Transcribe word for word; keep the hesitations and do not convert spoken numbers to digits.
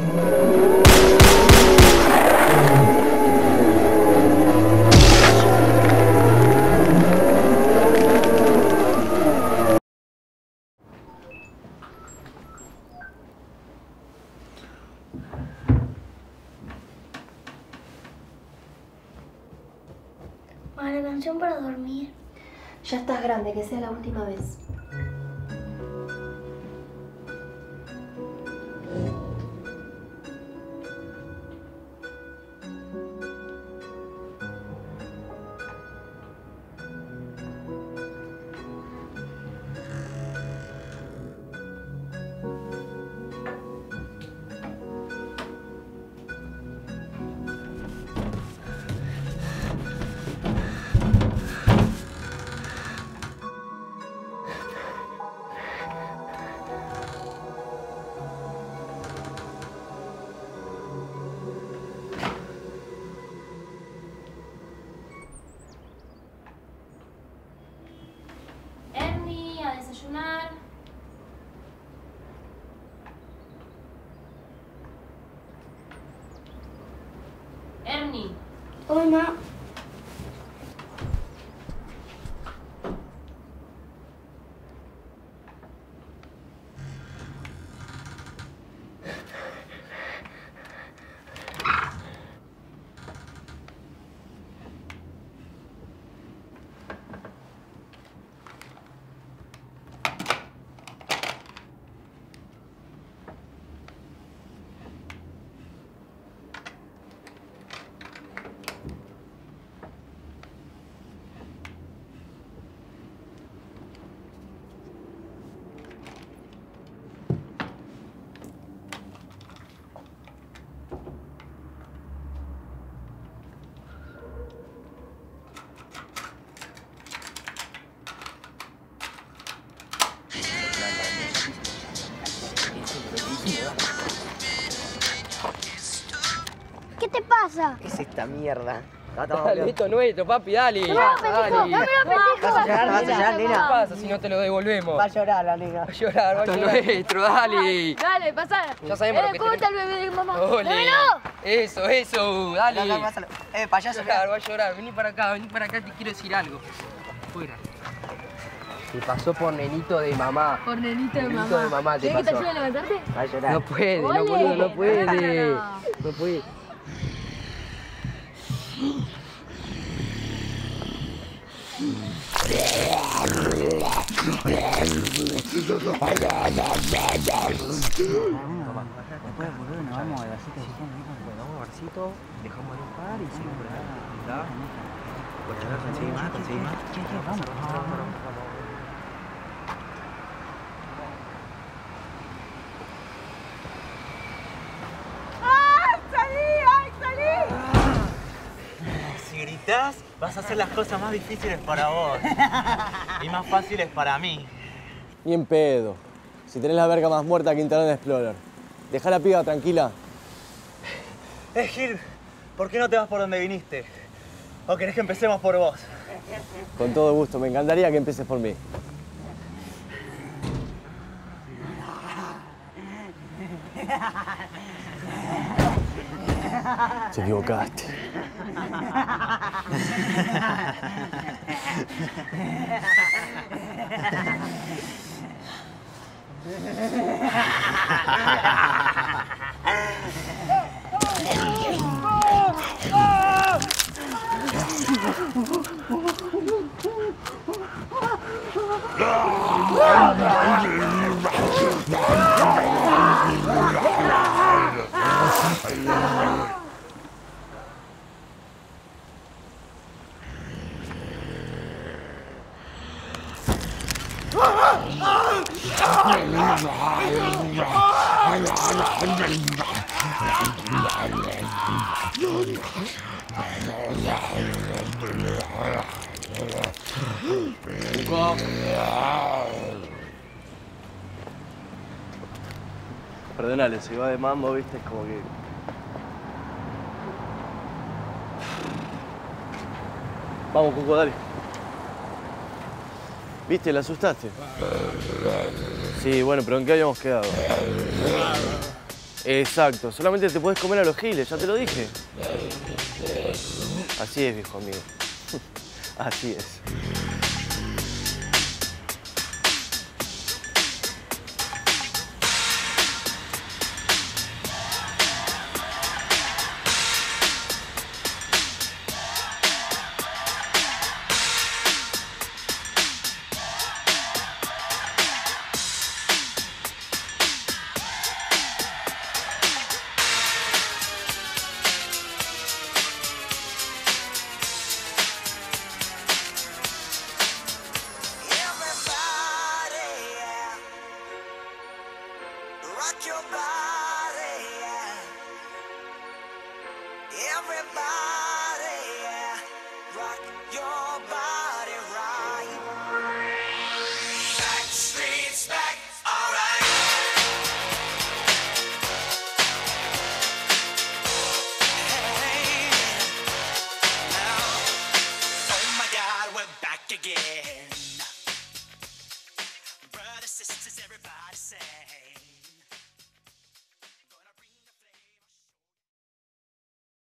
La canción para dormir. Ya estás grande, que sea la última vez. Desayunar. Ernie. Hola. ¿Qué te pasa? ¿Qué es esta mierda? Dale, esto es nuestro, papi, dale. ¡Dámelo, pendejo! ¡Dámelo, pendejo! ¿Vas a llorar, vas a llorar, nena? ¿Qué pasa si no te lo devolvemos? Va a llorar la nena. Va a llorar, va a llorar. Esto es nuestro, dale. Dale, pasá. Ya sabemos eh, lo que ¿Cómo está tenemos. el bebé de mamá? Ole. ¡Dámelo! Eso, eso, dale. Dale, dale, pásalo. Eh, payaso. Va a llorar, va a llorar. Vení para acá, vení para acá, te quiero decir algo. Fuera. Te pasó por nenito de mamá. Por nenito de Nenito mamá. de mamá te ¿Querés que te pasó. ayude a levantarte? Va a llorar. No puede, no, Ole. boludo, no puede. No, no. No puede. Después, boludo, nos vamos al barcito. Bueno, vamos al barcito, dejamos ahí un par y seguimos por acá. ¿Está? Por acá conseguí más, conseguí más. ¿Qué, qué? Vamos, vamos, vamos. Si gritás, vas a hacer las cosas más difíciles para vos y más fáciles para mí. Ni en pedo. Si tenés la verga más muerta que Internet Explorer. Dejá la piba tranquila. Eh, Gil, ¿por qué no te vas por donde viniste? ¿O querés que empecemos por vos? Con todo gusto. Me encantaría que empieces por mí. Te equivocaste. Perdónale, si va de mambo, viste, es como que... Vamos, Cuco, dale. ¿Viste? ¿La asustaste? Sí, bueno, pero ¿en qué habíamos quedado? Exacto, solamente te puedes comer a los giles, ya te lo dije. Así es, viejo amigo. Así es. Rock your body, yeah. Everybody.